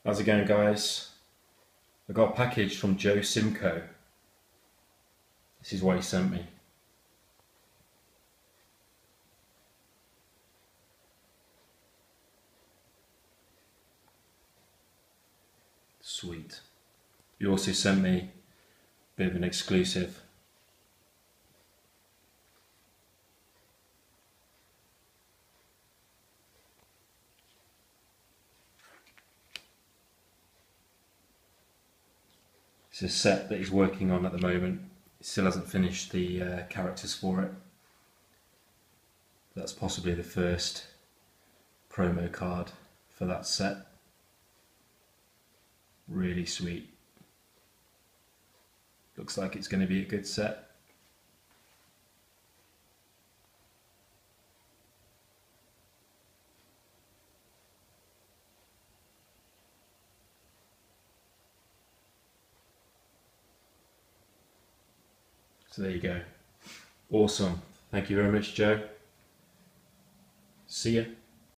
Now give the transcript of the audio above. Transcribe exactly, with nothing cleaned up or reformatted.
How's it going, guys? I got a package from Joe Simko. This is what he sent me. Sweet. He also sent me a bit of an exclusive. It's a set that he's working on at the moment. He still hasn't finished the uh, characters for it. That's possibly the first promo card for that set. Really sweet. Looks like it's going to be a good set. So there you go. Awesome. Thank you very much, Joe. See ya.